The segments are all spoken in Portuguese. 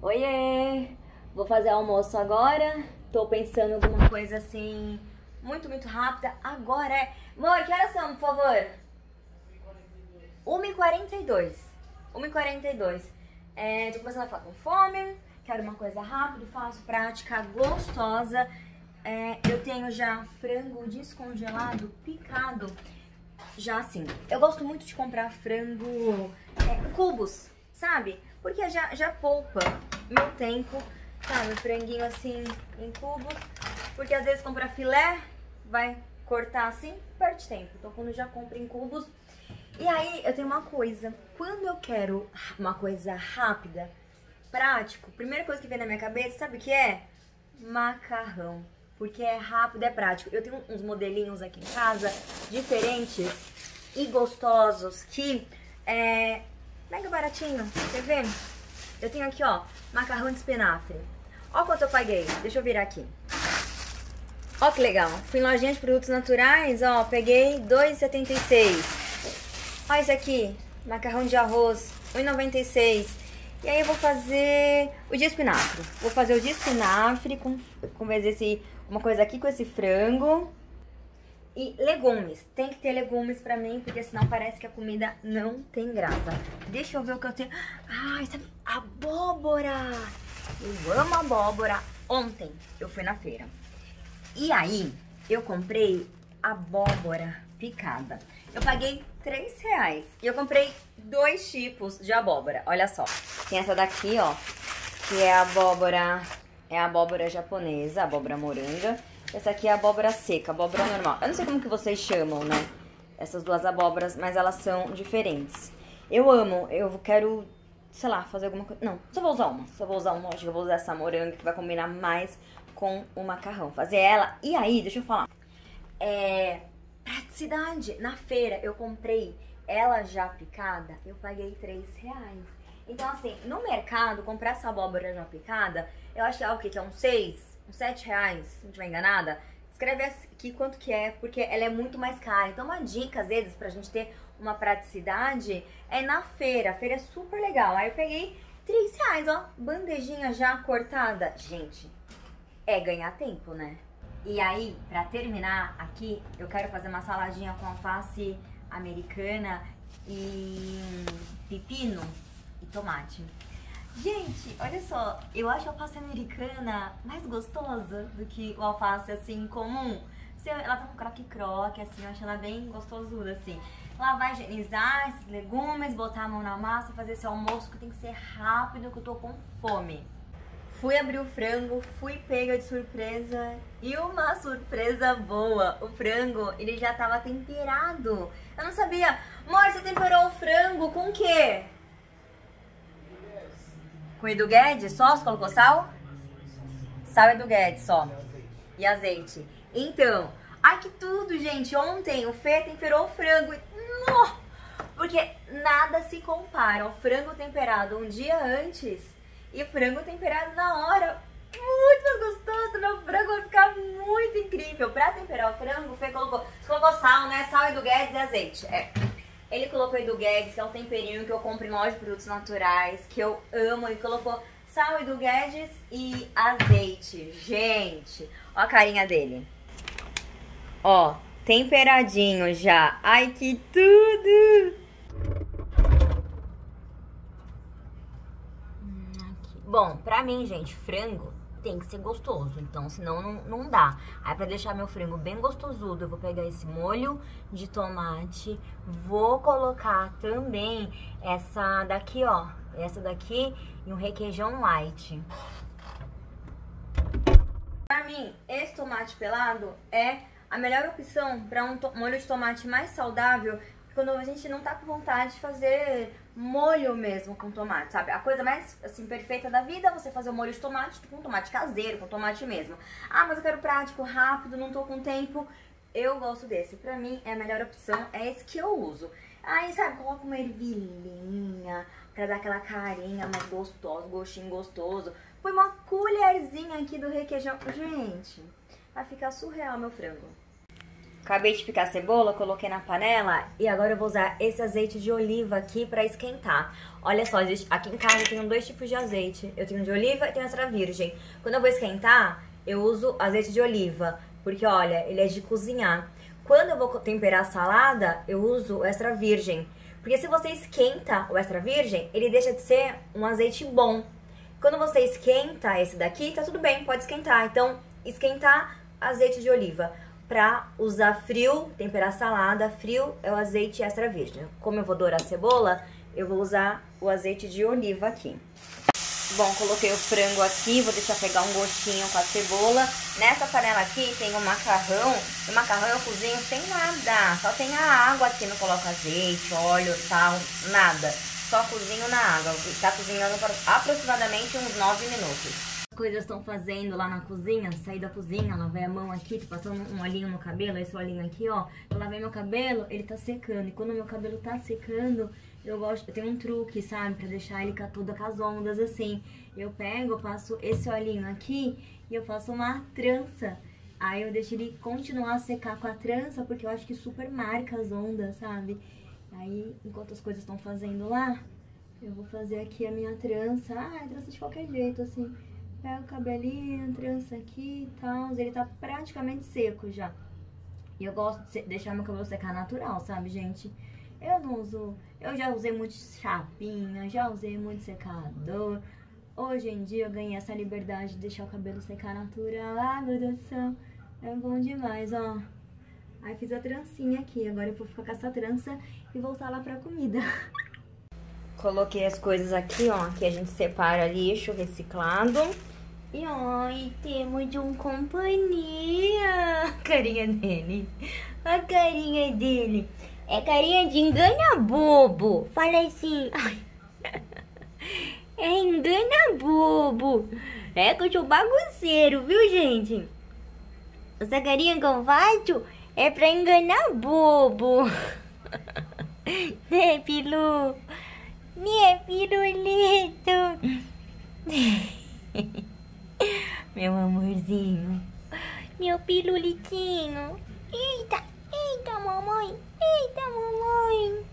Oiê! Vou fazer almoço agora. Tô pensando em alguma coisa assim, muito rápida. Agora é... Amor, que horas são, por favor? 1h42. 1h42. Tô começando a ficar com fome. Quero uma coisa rápida, fácil, prática, gostosa. Eu tenho já frango descongelado, picado. Já assim, eu gosto muito de comprar frango em cubos, sabe? Porque já poupa meu tempo, sabe? O franguinho assim em cubos. Porque às vezes comprar filé, vai cortar assim, perde tempo. Então quando já compro em cubos. E aí eu tenho uma coisa, quando eu quero uma coisa rápida, prático, primeira coisa que vem na minha cabeça, sabe o que é? Macarrão. Porque é rápido, é prático. Eu tenho uns modelinhos aqui em casa, diferentes e gostosos, que é mega baratinho, quer ver? Eu tenho aqui, ó, macarrão de espinafre. Ó quanto eu paguei, deixa eu virar aqui. Ó que legal, fui em lojinha de produtos naturais, ó, peguei R$2,76. Ó esse aqui, macarrão de arroz, R$1,96. E aí eu vou fazer o de espinafre. Vou fazer o de espinafre com uma coisa aqui com esse frango. E legumes. Tem que ter legumes pra mim, porque senão parece que a comida não tem graça. Deixa eu ver o que eu tenho. Ai, sabe? Abóbora! Eu amo abóbora. Ontem eu fui na feira. E aí eu comprei abóbora picada. Eu paguei R$3. E eu comprei 2 tipos de abóbora. Olha só. Tem essa daqui, ó, que é a abóbora japonesa, abóbora moranga. Essa aqui é a abóbora seca, abóbora normal. Eu não sei como que vocês chamam, né? Essas duas abóboras, mas elas são diferentes. Eu amo, eu quero, sei lá, fazer alguma coisa. Não, só vou usar uma. Acho que eu vou usar essa moranga que vai combinar mais com o macarrão. Fazer ela. E aí, deixa eu falar. Praticidade. Na feira eu comprei ela já picada, eu paguei R$3. Então assim, no mercado, comprar essa abóbora já picada, eu acho que é o quê? Que é uns 6, uns R$7, se não estiver enganada. Escreve aqui quanto que é, porque ela é muito mais cara. Então uma dica, às vezes, pra gente ter uma praticidade, é na feira. A feira é super legal. Aí eu peguei R$3, ó, bandejinha já cortada. Gente, é ganhar tempo, né? E aí, pra terminar aqui, eu quero fazer uma saladinha com alface americana e pepino e tomate. Gente, olha só, eu acho a alface americana mais gostosa do que o alface, assim, comum. Ela tá com croque-croque, assim, eu acho ela bem gostosuda, assim. Ela vai higienizar esses legumes, botar a mão na massa, fazer esse almoço que tem que ser rápido, que eu tô com fome. Fui abrir o frango, fui pega de surpresa e uma surpresa boa. O frango, ele já tava temperado. Eu não sabia. Amor, você temperou o frango com o quê? Com Edu Guedes só? Você colocou sal? Sal Edu Guedes só. E azeite. Então, ai que tudo, gente. Ontem o Fê temperou o frango. Porque nada se compara ao frango temperado um dia antes e frango temperado na hora. Muito mais gostoso. Meu frango vai ficar muito incrível. Pra temperar o frango, o Fê colocou sal, né? Sal, Edu Guedes e azeite. Ele colocou Edu Guedes, que é um temperinho que eu compro em loja de produtos naturais, que eu amo. Ele colocou sal, Edu Guedes e azeite. Gente, ó a carinha dele. Ó, temperadinho já. Ai, que tudo! Bom, pra mim, gente, frango tem que ser gostoso, então senão não dá. Aí pra deixar meu frango bem gostosudo, eu vou pegar esse molho de tomate, vou colocar também essa daqui, ó, essa daqui e um requeijão light. Pra mim, esse tomate pelado é a melhor opção pra um molho de tomate mais saudável, quando a gente não tá com vontade de fazer molho mesmo com tomate, sabe? A coisa mais, assim, perfeita da vida é você fazer o molho de tomate com tomate caseiro, com tomate mesmo. Ah, mas eu quero prático, rápido, não tô com tempo. Eu gosto desse. Pra mim, é a melhor opção, é esse que eu uso. Aí, sabe, coloca uma ervilhinha pra dar aquela carinha mais gostosa, gostinho gostoso. Põe uma colherzinha aqui do requeijão. Gente, vai ficar surreal meu frango. Acabei de picar a cebola, coloquei na panela e agora eu vou usar esse azeite de oliva aqui pra esquentar. Olha só, aqui em casa eu tenho 2 tipos de azeite. Eu tenho de oliva e tenho extra virgem. Quando eu vou esquentar, eu uso azeite de oliva, porque olha, ele é de cozinhar. Quando eu vou temperar a salada, eu uso o extra virgem. Porque se você esquenta o extra virgem, ele deixa de ser um azeite bom. Quando você esquenta esse daqui, tá tudo bem, pode esquentar. Então, esquentar azeite de oliva. Pra usar frio, temperar salada, frio é o azeite extra virgem. Como eu vou dourar a cebola, eu vou usar o azeite de oliva aqui. Bom, coloquei o frango aqui, vou deixar pegar um gostinho com a cebola. Nessa panela aqui tem o macarrão. O macarrão eu cozinho sem nada, só tem a água aqui, não coloco azeite, óleo, sal, nada. Só cozinho na água, tá cozinhando por aproximadamente uns 9 minutos. As coisas estão fazendo lá na cozinha, saí da cozinha, lavei a mão aqui, tô passando um olhinho no cabelo, esse olhinho aqui, ó. Eu lavei meu cabelo, ele tá secando, e quando meu cabelo tá secando, eu tenho um truque, sabe, pra deixar ele toda com as ondas assim. Eu passo esse olhinho aqui e eu faço uma trança. Aí eu deixo ele continuar a secar com a trança, porque eu acho que super marca as ondas, sabe? Aí, enquanto as coisas estão fazendo lá, eu vou fazer aqui a minha trança. Ah, trança de qualquer jeito, assim. Pego o cabelinho, trança aqui e tal. Ele tá praticamente seco já. E eu gosto de deixar meu cabelo secar natural, sabe, gente? Eu não uso... Eu já usei muito chapinha, já usei muito secador. Hoje em dia eu ganhei essa liberdade de deixar o cabelo secar natural. Ah, meu Deus do céu. É bom demais, ó. Aí fiz a trancinha aqui. Agora eu vou ficar com essa trança e voltar lá pra comida. Coloquei as coisas aqui, ó. Aqui a gente separa lixo reciclado. E ó, e temos um companhia. A carinha dele. A carinha dele. É carinha de engana bobo. Fala assim. Ai. É engana bobo. É que eu sou bagunceiro, viu, gente? Essa carinha que eu faço é pra enganar bobo. Né, Pilu? Né, Pirulito? Meu amorzinho. Meu pirulitinho. Eita, eita, mamãe. Eita, mamãe.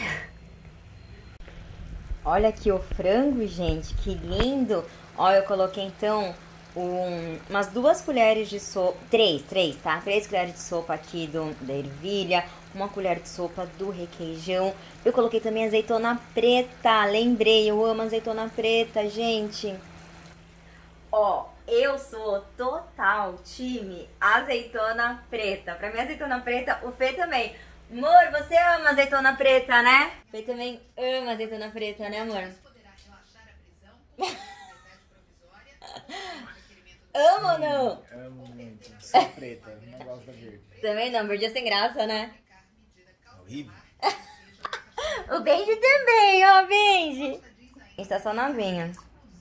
Olha aqui o frango, gente. Que lindo. Ó, eu coloquei então umas 2 colheres de sopa. 3, tá? 3 colheres de sopa aqui da ervilha. 1 colher de sopa do requeijão. Eu coloquei também azeitona preta. Lembrei, eu amo azeitona preta, gente. Ó, eu sou total time azeitona preta. Pra mim, azeitona preta, o Fê também. Amor, você ama azeitona preta, né? O Fê também ama azeitona preta, né, amor? Ama ou não? Amo muito. Sou preta, não gosto da verde. Também não, verde é sem graça, né? Horrível. O Benji também, ó, Benji. Está só novinha.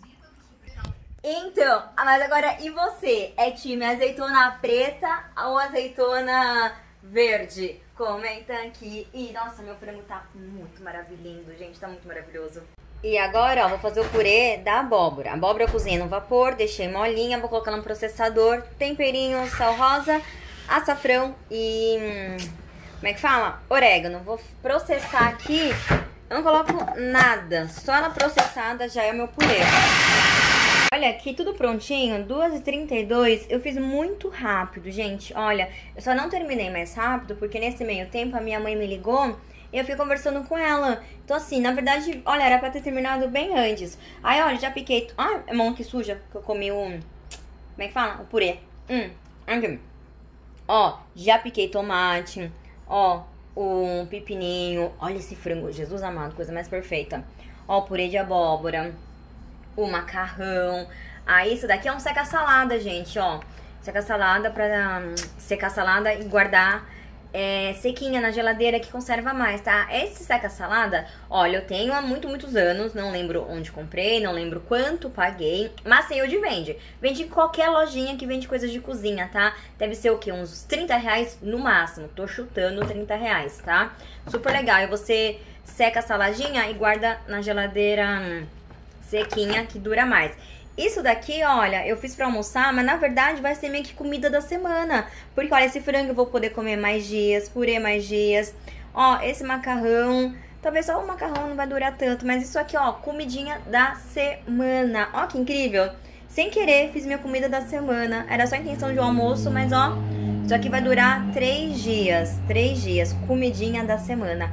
Então, mas agora, e você? É time azeitona preta ou azeitona verde? Comenta aqui. E, nossa, meu frango tá muito maravilhoso, gente. Tá muito maravilhoso. E agora, ó, vou fazer o purê da abóbora. A abóbora eu cozinhei no vapor, deixei molinha, vou colocar no processador. Temperinho, sal rosa, açafrão e... como é que fala? Orégano. Vou processar aqui. Eu não coloco nada. Só na processada já é o meu purê. Olha, aqui tudo prontinho, 2h32, eu fiz muito rápido, gente. Olha, eu só não terminei mais rápido, porque nesse meio tempo a minha mãe me ligou e eu fui conversando com ela. Então assim, na verdade, olha, era pra ter terminado bem antes. Aí, olha, já piquei... Ah, é mão que suja, que eu comi o... Como é que fala? O purê. Aqui. Ó, já piquei tomate, ó, um pepininho. Olha esse frango, Jesus amado, coisa mais perfeita. Ó, o purê de abóbora. O macarrão. Aí isso daqui é um seca-salada, gente, ó. Seca-salada pra secar a salada e guardar sequinha na geladeira, que conserva mais, tá? Esse seca-salada, olha, eu tenho há muitos anos. Não lembro onde comprei, não lembro quanto paguei, mas sei onde vende. Vende em qualquer lojinha que vende coisas de cozinha, tá? Deve ser o quê? Uns 30 reais no máximo. Tô chutando 30 reais, tá? Super legal. E você seca a saladinha e guarda na geladeira... sequinha, que dura mais. Isso daqui, olha, eu fiz pra almoçar, mas na verdade vai ser meio que comida da semana. Porque, olha, esse frango eu vou poder comer mais dias, purê mais dias. Ó, esse macarrão, talvez só o macarrão não vai durar tanto, mas isso aqui, ó, comidinha da semana. Ó, que incrível. Sem querer, fiz minha comida da semana. Era só a intenção de um almoço, mas ó, isso aqui vai durar 3 dias. 3 dias, comidinha da semana.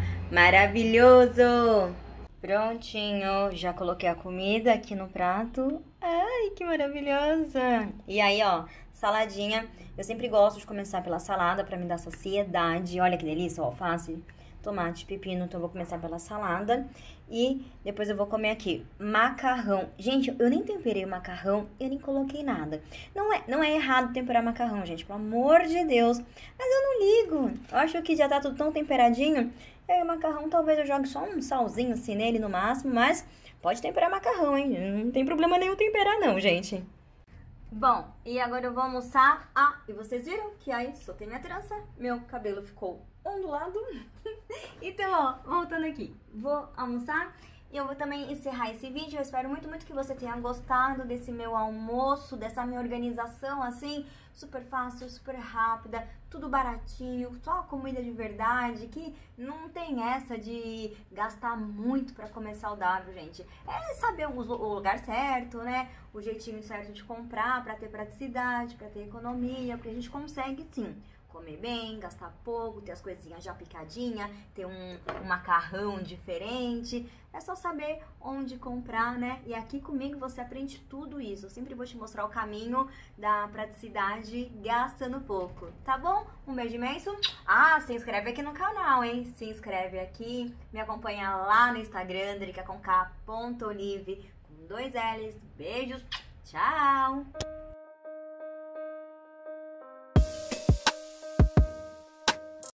Maravilhoso! Prontinho, já coloquei a comida aqui no prato. Ai, que maravilhosa! E aí, ó, saladinha. Eu sempre gosto de começar pela salada pra me dar saciedade. Olha que delícia, ó, alface, tomate, pepino. Então eu vou começar pela salada e depois eu vou comer aqui macarrão. Gente, eu nem temperei o macarrão, eu nem coloquei nada. Não é errado temperar macarrão, gente, pelo amor de Deus. Mas eu não ligo. Eu acho que já tá tudo tão temperadinho. E aí o macarrão, talvez eu jogue só um salzinho assim nele no máximo, mas pode temperar macarrão, hein? Não tem problema nenhum temperar não, gente. Bom, e agora eu vou almoçar. Ah, e vocês viram que aí soltei minha trança, meu cabelo ficou ondulado. Então, ó, voltando aqui, vou almoçar e eu vou também encerrar esse vídeo. Eu espero muito, muito que você tenha gostado desse meu almoço, dessa minha organização, assim, super fácil, super rápida, tudo baratinho, só comida de verdade, que não tem essa de gastar muito pra comer saudável, gente. É saber o lugar certo, né? O jeitinho certo de comprar pra ter praticidade, pra ter economia, porque a gente consegue sim comer bem, gastar pouco, ter as coisinhas já picadinha, ter um macarrão diferente. É só saber onde comprar, né? E aqui comigo você aprende tudo isso. Eu sempre vou te mostrar o caminho da praticidade gastando pouco, tá bom? Um beijo imenso. Ah, se inscreve aqui no canal, hein? Se inscreve aqui, me acompanha lá no Instagram, dricaconk.olive com 2 L's. Beijos, tchau!